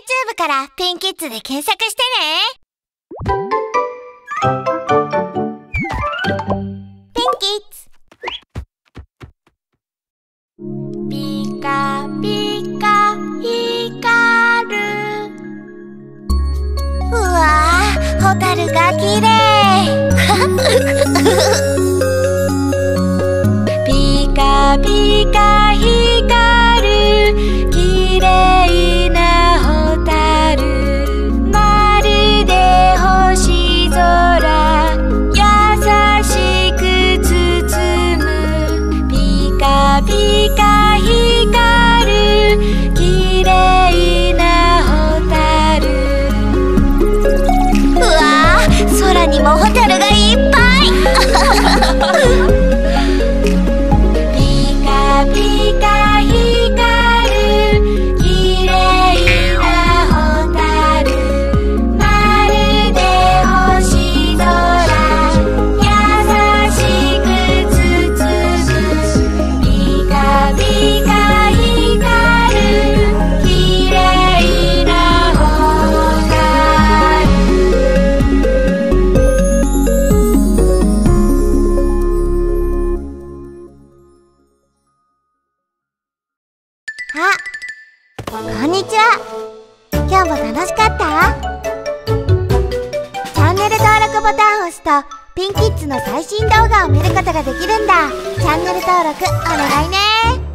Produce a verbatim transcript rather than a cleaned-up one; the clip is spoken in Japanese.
YouTube からピンキッズで検索してね。ピンキッズ。ピカピカ光る。うわー、ホタルがきれい。ピカピカ光るきれいなホタル。まるで星空優しく包む。ピカピカ光るきれいなホタル。うわー、空にもホタルがいっぱい。ピカピカ光るきれいなホタル。まるで星空優しく包む。ピカピカ光るきれいなホタル。あ、こんにちは。今日も楽しかった？チャンネル登録ボタンを押すとピンキッズの最新動画を見ることができるんだ。チャンネル登録お願いね。